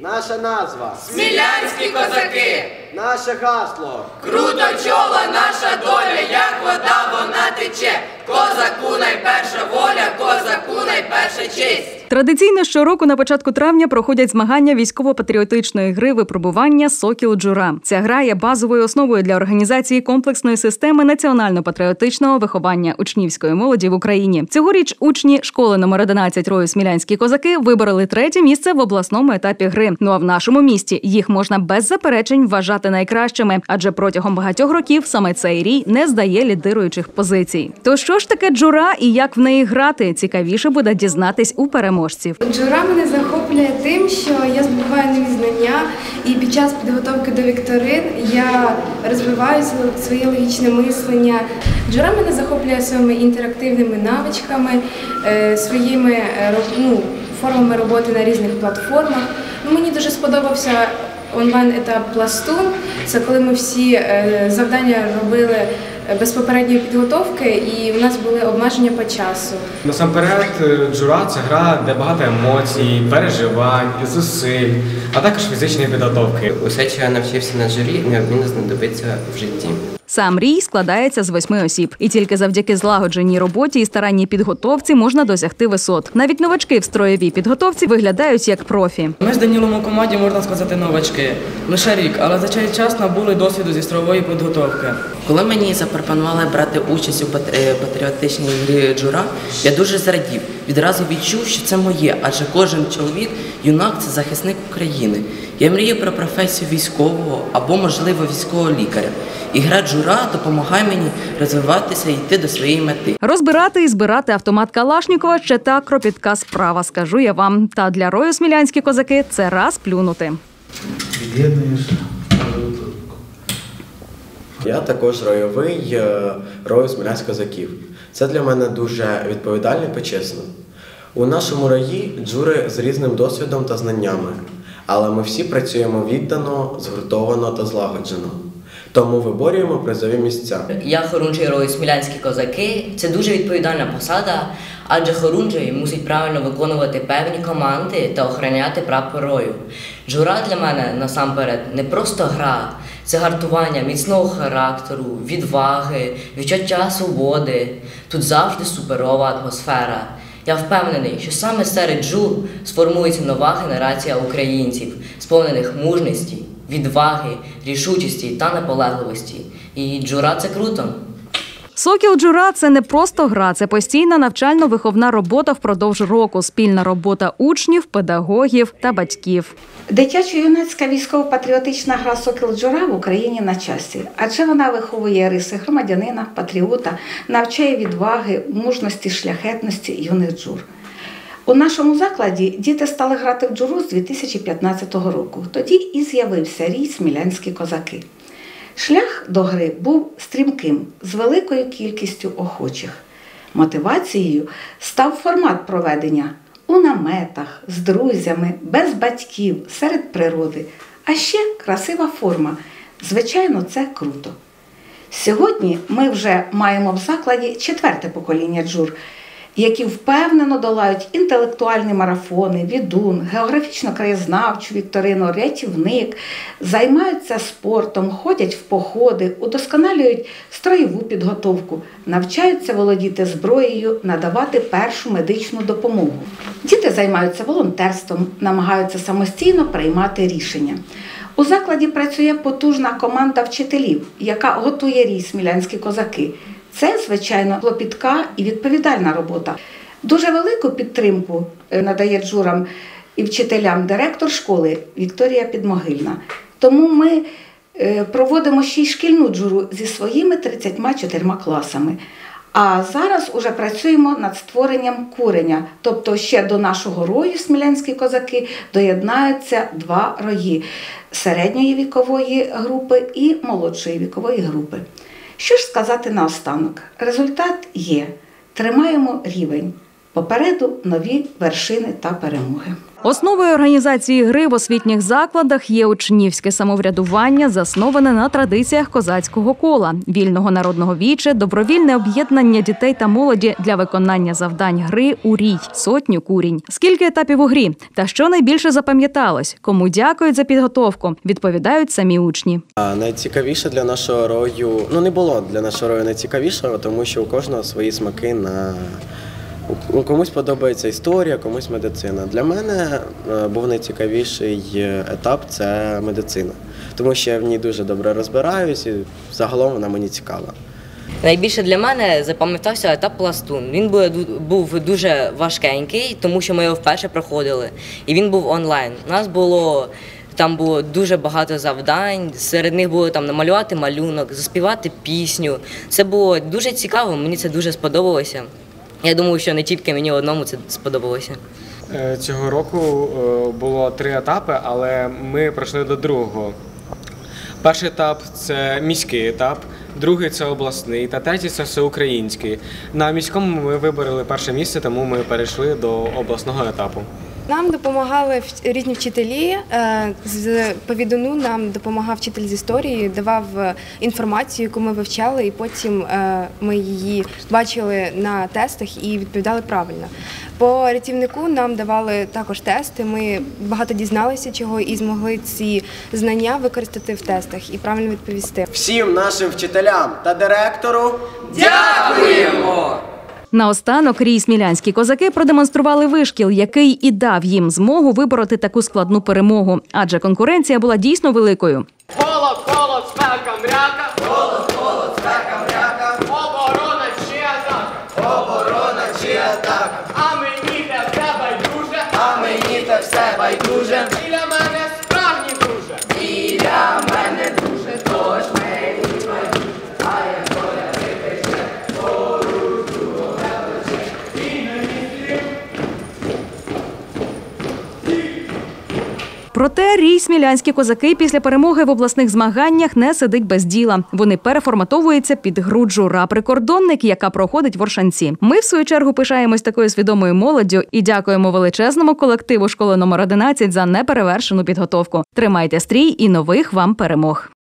Наша назва – Смілянські козаки! наше гасло – Круто чола наша доля, як вода вона тече. Козаку найперша воля, козаку найперша честь. Традиційно щороку на початку травня проходять змагання військово-патріотичної гри випробування «Сокіл-Джура». Ця гра є базовою основою для організації комплексної системи національно-патріотичного виховання учнівської молоді в Україні. Цьогоріч учні школи номер 11 рою «Смілянські козаки» вибороли 3-є місце в обласному етапі гри. Ну а в нашому місті їх можна без заперечень вважати найкращими, адже протягом багатьох років саме цей рій не здає лідируючих позицій. То що ж таке джура і як в неї грати? Цікавіше буде дізнатись у переможців. Джура мене захоплює тим, що я здобуваю нові знання, і під час підготовки до вікторин я розвиваю своє логічне мислення. Джура мене захоплює своїми інтерактивними навичками, своїми формами роботи на різних платформах. Мені дуже сподобався онлайн-етап «Пластун». Це коли ми всі завдання робили без попередньої підготовки, і у нас були обмеження по часу. Насамперед, джура – це гра, де багато емоцій, переживань, зусиль, а також фізичної підготовки. Усе, що я навчився на джурі, неодмінно знадобиться в житті. Сам рій складається з 8 осіб. І тільки завдяки злагодженій роботі і старанній підготовці можна досягти висот. Навіть новачки в строєвій підготовці виглядають як профі. Ми з Данілом у команді, можна сказати, новачки. Лише рік, але за цей час набули досвіду зі строєвої підготовки. Коли мені запропонували брати участь у патріотичній грі джура, я дуже зрадів. Відразу відчув, що це моє, адже кожен чоловік, юнак – це захисник України. Я мрію про професію військового або, можливо, військового лікаря. І гра джура допомагає мені розвиватися і йти до своєї мети. Розбирати і збирати автомат Калашнікова – ще та кропітка справа, скажу я вам. Та для рою «Смілянські козаки» – це раз плюнути. Я також ройовий рою «Смілянських козаків». Це для мене дуже відповідально і почесно. У нашому рої джури з різним досвідом та знаннями, але ми всі працюємо віддано, згуртовано та злагоджено. Тому виборюємо призові місця. Я хорунжий рою «Смілянські козаки». Це дуже відповідальна посада, адже хорунжий мусить правильно виконувати певні команди та охороняти прапор рою. Джура для мене, насамперед, не просто гра. Це гартування міцного характеру, відваги, відчуття свободи. Тут завжди суперова атмосфера. Я впевнений, що саме серед джур сформується нова генерація українців, сповнених мужності, відваги, рішучості та наполегливості. І джура – це круто. «Сокіл-Джура» – це не просто гра, це постійна навчально-виховна робота впродовж року, спільна робота учнів, педагогів та батьків. Дитячо-юнацька військово-патріотична гра «Сокіл-Джура» в Україні на часі, адже вона виховує риси громадянина, патріота, навчає відваги, мужності, шляхетності юних джур. У нашому закладі діти стали грати в джуру з 2015 року. Тоді і з'явився рій «Смілянські козаки». Шлях до гри був стрімким, з великою кількістю охочих. Мотивацією став формат проведення у наметах, з друзями, без батьків, серед природи. А ще красива форма. Звичайно, це круто. Сьогодні ми вже маємо в закладі 4-те покоління джур, які впевнено долають інтелектуальні марафони, відун, географічно-краєзнавчу вікторину, рятівник, займаються спортом, ходять в походи, удосконалюють строєву підготовку, навчаються володіти зброєю, надавати першу медичну допомогу. Діти займаються волонтерством, намагаються самостійно приймати рішення. У закладі працює потужна команда вчителів, яка готує рій «Смілянські козаки». Це, звичайно, клопітка і відповідальна робота. Дуже велику підтримку надає джурам і вчителям директор школи Вікторія Підмогильна. Тому ми проводимо ще й шкільну джуру зі своїми 34 класами. А зараз уже працюємо над створенням куреня. Тобто ще до нашого рою «Смілянські козаки» доєднаються 2 рої – середньої вікової групи і молодшої вікової групи. Що ж сказати наостанок? Результат є. Тримаємо рівень. Попереду нові вершини та перемоги. Основою організації гри в освітніх закладах є учнівське самоврядування, засноване на традиціях козацького кола, вільного народного віче, добровільне об'єднання дітей та молоді для виконання завдань гри «Урій» – сотню курінь. Скільки етапів у грі? Та що найбільше запам'яталось? Кому дякують за підготовку? Відповідають самі учні. Найцікавіше для нашого рою, не було для нашого рою найцікавішого, тому що у кожного свої смаки на... Комусь подобається історія, комусь медицина. Для мене був найцікавіший етап – це медицина, тому що я в ній дуже добре розбираюсь і загалом вона мені цікава. Найбільше для мене запам'ятався етап пластун. Він був дуже важкенький, тому що ми його вперше проходили, і він був онлайн. Там було дуже багато завдань, серед них було намалювати малюнок, заспівати пісню. Це було дуже цікаво, мені це дуже сподобалося. Я думаю, що не тільки мені одному це сподобалося. Цього року було 3 етапи, але ми пройшли до другого. Перший етап – це міський етап, другий – це обласний, та третій – це всеукраїнський. На міському ми вибороли перше місце, тому ми перейшли до обласного етапу. Нам допомагали різні вчителі. По віддану нам допомагав вчитель з історії, давав інформацію, яку ми вивчали, і потім ми її бачили на тестах і відповідали правильно. По рятівнику нам давали також тести, ми багато дізналися чого і змогли ці знання використати в тестах і правильно відповісти. Всім нашим вчителям та директору Дякуємо! Наостанок рій смілянські козаки продемонстрували вишкіл, який і дав їм змогу вибороти таку складну перемогу. Адже конкуренція була дійсно великою. Холод, холод, спека, мряка. Холод, холод, спека, мряка. Оборона чи атака. Оборона чи атака. А мені те все байдуже. А мені те все байдуже. Біля мене справжні друже. Біля мене дуже, тож мені байдуже. А я доля випише, порушую величе. І не міслів. Проте рій смілянські козаки після перемоги в обласних змаганнях не сидить без діла. Вони переформатовуються під гру Джура «Прикордонник», яка проходить в Оршанці. Ми, в свою чергу, пишаємось такою свідомою молоддю і дякуємо величезному колективу школи номер 11 за неперевершену підготовку. Тримайте стрій і нових вам перемог!